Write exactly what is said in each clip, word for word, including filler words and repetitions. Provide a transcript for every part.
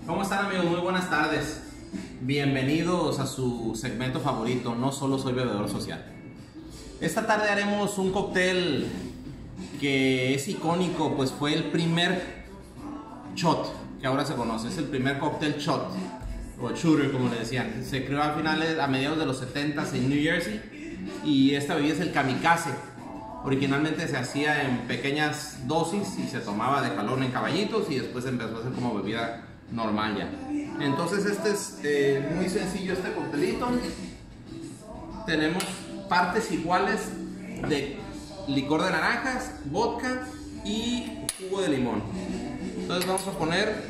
¿Cómo están, amigos? Muy buenas tardes. Bienvenidos a su segmento favorito, No Solo Soy Bebedor Social. Esta tarde haremos un cóctel que es icónico, pues fue el primer shot que ahora se conoce. Es el primer cóctel shot o shooter, como le decían. Se creó a finales, a mediados de los setentas en New Jersey, y esta bebida es el kamikaze. Originalmente se hacía en pequeñas dosis y se tomaba de jalón en caballitos, y después empezó a hacer como bebida normal ya. Entonces este es eh, muy sencillo este coctelito. Tenemos partes iguales de licor de naranjas, vodka y jugo de limón. Entonces vamos a poner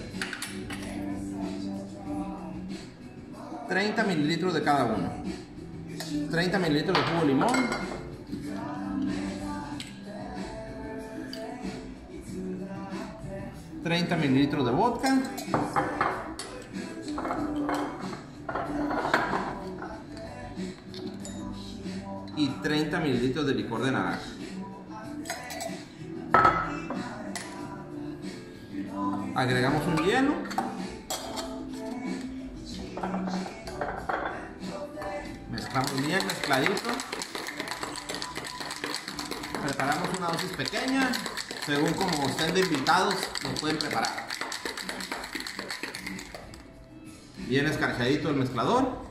treinta mililitros de cada uno. treinta mililitros de jugo de limón, treinta mililitros de vodka, y treinta mililitros de licor de naranja. Agregamos un hielo. Mezclamos bien mezcladito. Preparamos una dosis pequeña. Según como estén de invitados, lo pueden preparar. Bien escarchadito el mezclador.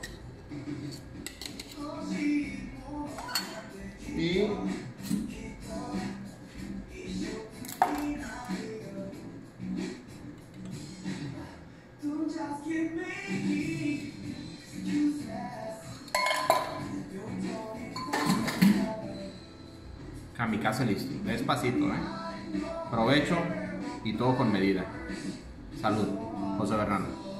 Y kamikaze listo. Despacito, ¿eh? Provecho y todo con medida. Salud. José Bernardo.